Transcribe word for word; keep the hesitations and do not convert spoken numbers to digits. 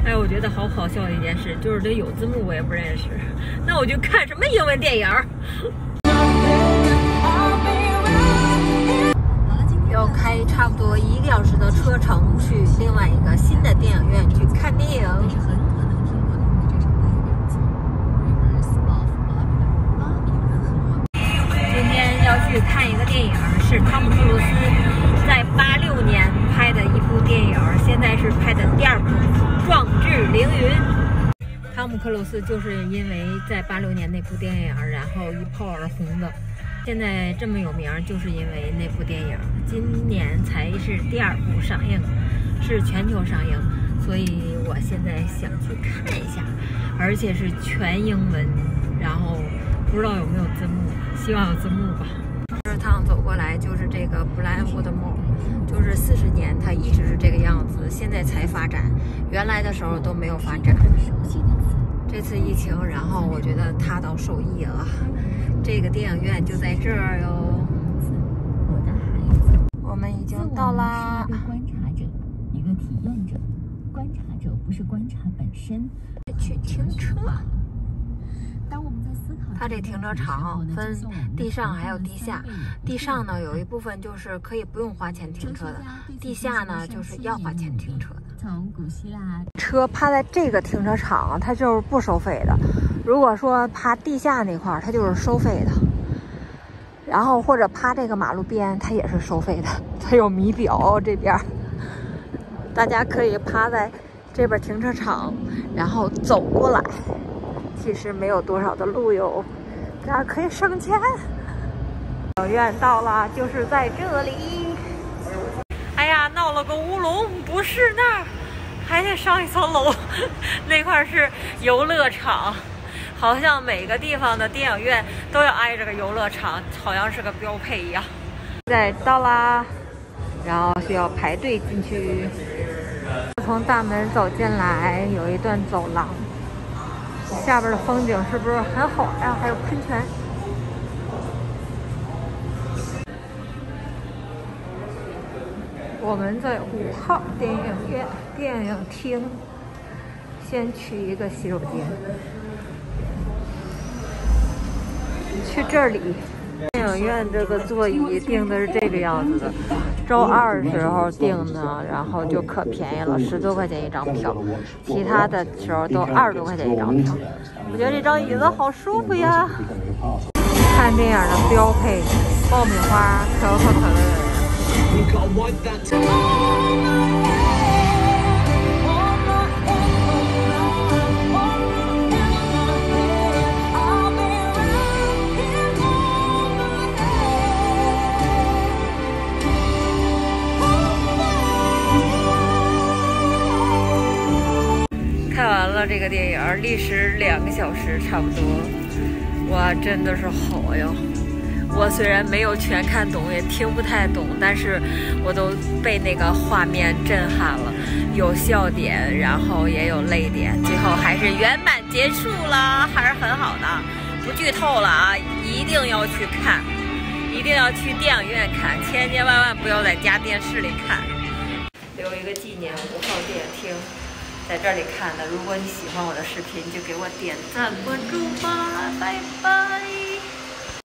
还有我觉得好好笑的一件事，就是这有字幕我也不认识，那我就看什么英文电影？要开差不多一个小时的车程去另外一个新的电影院去看电影。今天要去看一个电影，是汤姆克鲁斯在八六年拍的一部电影，现在是拍的第二部《壮志凌云》。汤姆克鲁斯就是因为在八六年那部电影，然后一炮而红的。现在这么有名，就是因为那部电影。今年才是第二部上映，是全球上映，所以我现在想去看一下，而且是全英文，然后不知道有没有字幕，希望有字幕吧。这趟走过来就是这个布莱恩沃德 Mall， 就是四十年它一直是这个样子，现在才发展，原来的时候都没有发展。这次疫情，然后我觉得他倒受益了。这个电影院就在这儿哟。我们已经到啦。 一个观察者，一个体验者。观察者不是观察本身。 去停车。 当我们在思考， 它这停车场分地上还有地下。地上呢有一部分就是可以不用花钱停车的，地下呢就是要花钱停车的。 从古希腊， 车趴在这个停车场，它就是不收费的。如果说趴地下那块儿，它就是收费的。然后或者趴这个马路边，它也是收费的。它有米表这边，大家可以趴在这边停车场，然后走过来。其实没有多少的路哟，这样可以省钱。电影院到了，就是在这里。哎呀，闹了个乌龙，不是那儿，还得上一层楼。那块是游乐场，好像每个地方的电影院都要挨着个游乐场，好像是个标配一样。现在到啦，然后需要排队进去。从大门走进来，有一段走廊。下边的风景是不是很好呀？还有喷泉。我们在五号电影院电影厅，先去一个洗手间。去这里，电影院这个座椅定的是这个样子的，周二时候定呢，然后就可便宜了，十多块钱一张票，其他的时候都二十多块钱一张票。我觉得这张椅子好舒服呀！看电影的标配，爆米花、可口可乐。看完了这个电影，历时两个小时差不多，哇，真的是好呀！我虽然没有全看懂，也听不太懂，但是我都被那个画面震撼了，有笑点，然后也有泪点，最后还是圆满结束了，还是很好的。不剧透了啊，一定要去看，一定要去电影院看，千千万万不要在家电视里看。留一个纪念，五号电影厅。在这里看的，如果你喜欢我的视频，就给我点赞关注吧，拜拜。